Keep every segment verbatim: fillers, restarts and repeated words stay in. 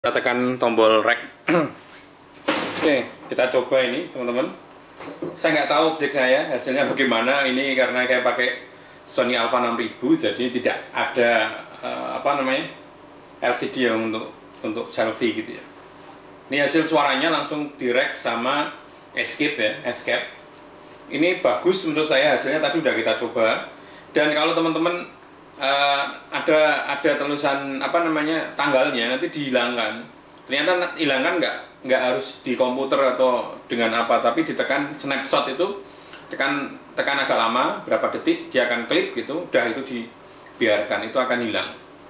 Kita tekan tombol rek. Oke, kita coba ini teman-teman. Saya nggak tahu objek saya hasilnya bagaimana ini karena kayak pakai Sony Alpha enam ribu, jadi tidak ada uh, apa namanya L C D yang untuk untuk selfie gitu ya. Ini hasil suaranya langsung direct sama escape ya, escape. Ini bagus menurut saya hasilnya, tadi udah kita coba. Dan kalau teman-teman Uh, ada ada tulisan apa namanya tanggalnya, nanti dihilangkan. Ternyata hilangkan nggak nggak harus di komputer atau dengan apa, tapi ditekan snapshot itu, tekan tekan agak lama berapa detik dia akan klip gitu, udah itu dibiarkan, itu akan hilang.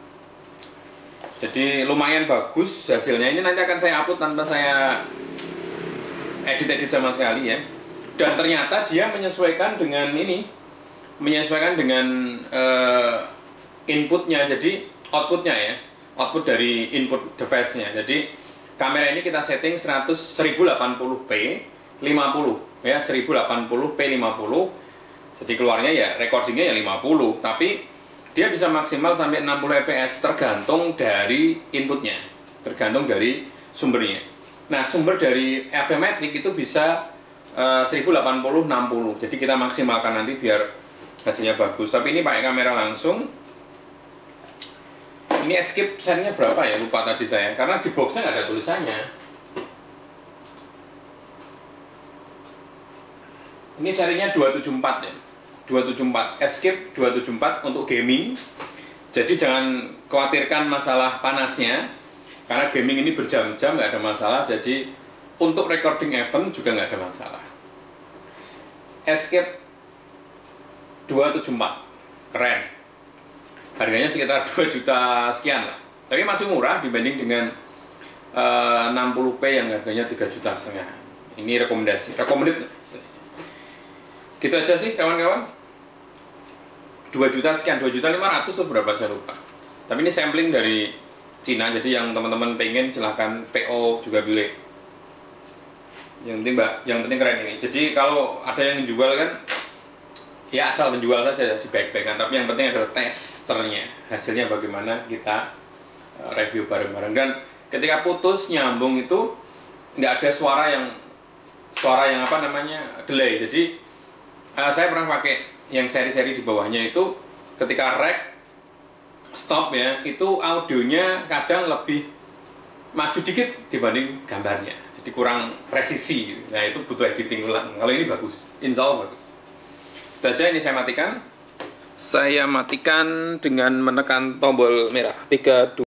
Jadi lumayan bagus hasilnya. Ini nanti akan saya upload tanpa saya edit-edit sama sekali ya. Dan ternyata dia menyesuaikan dengan ini, menyesuaikan dengan uh, inputnya, jadi outputnya ya, output dari input device-nya. Jadi kamera ini kita setting seratus seribu delapan puluh p lima puluh ya, seribu delapan puluh p lima puluh. Jadi keluarnya ya recordingnya ya lima puluh, tapi dia bisa maksimal sampai enam puluh f p s tergantung dari inputnya, tergantung dari sumbernya. Nah, sumber dari Fvmetric itu bisa uh, seribu delapan puluh enam puluh. Jadi kita maksimalkan nanti biar hasilnya bagus. Tapi ini pakai kamera langsung. Ini escape serinya berapa ya, lupa tadi saya, karena di boxnya nggak ada tulisannya. Ini serinya dua tujuh empat ya, dua tujuh empat, escape dua tujuh empat untuk gaming. Jadi jangan khawatirkan masalah panasnya, karena gaming ini berjam-jam nggak ada masalah. Jadi untuk recording event juga nggak ada masalah. Escape dua tujuh empat, keren. Harganya sekitar dua juta sekian lah, tapi masih murah dibanding dengan uh, enam puluh p yang harganya tiga juta setengah. Ini rekomendasi, recommended. Gitu aja sih kawan-kawan. dua juta sekian, dua juta lima ratus atau berapa saya lupa. Tapi ini sampling dari Cina, jadi yang teman-teman pengen silahkan P O juga boleh. Yang penting mbak, yang penting keren ini. Jadi kalau ada yang jual kan, ya asal menjual saja di baik-baikan, tapi yang penting adalah testernya, hasilnya bagaimana kita review bareng-bareng. Dan ketika putus nyambung itu nggak ada suara yang suara yang apa namanya delay. Jadi uh, saya pernah pakai yang seri-seri di bawahnya itu, ketika rec stop ya, itu audionya kadang lebih maju dikit dibanding gambarnya, jadi kurang presisi gitu. Nah itu butuh editing ulang. Kalau ini bagus, insya Allah bagus. Saja ini saya matikan. Saya matikan dengan menekan tombol merah. tiga, dua